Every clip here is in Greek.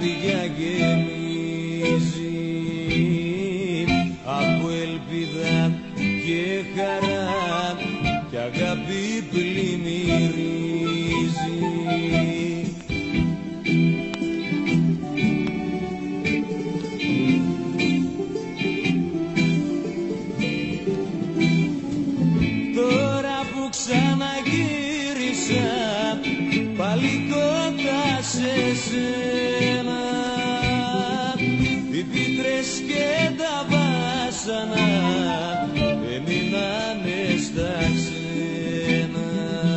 καρδιά γεμίζει από ελπίδα και χαρά κι αγάπη πλημμυρίζει. Τώρα που ξαναγύρισα πάλι κοντά σε σένα, οι πίκρες και τα βάσανα έμεινανε στα ξένα.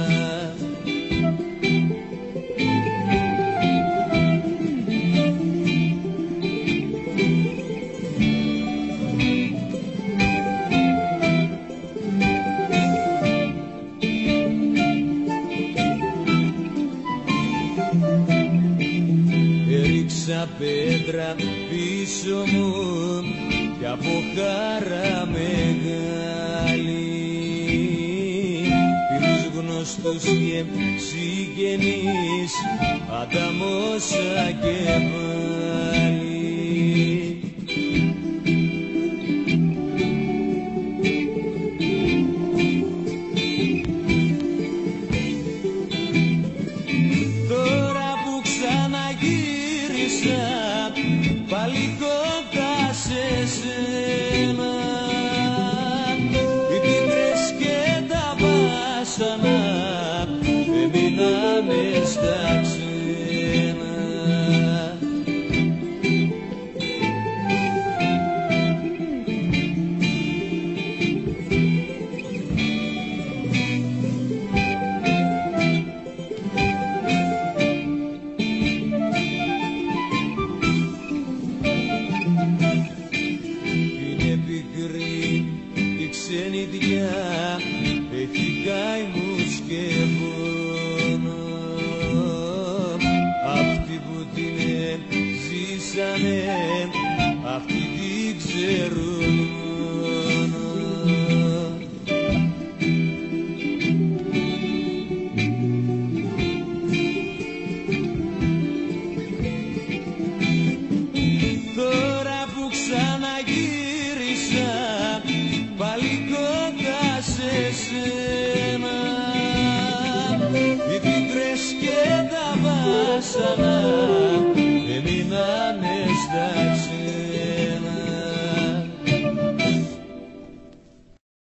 Έριξα πέτρα πίσω μου κι από χαρά μεγάλη φίλους γνωστούς και συγγενείς ανταμώσα και πάλι. Πάλι κοντά σε σένα, οι πίκρες και τα βάσανα έμεινανε στα ξένα. Η ξενιδιά έχει καημούς και πόνο, αυτοί που την ζήσανε αυτοί την ξέρουν μόνο. Τώρα που ξαναγύρισα πάλι κοντά σε σένα, οι πίκρες και τα βάσανα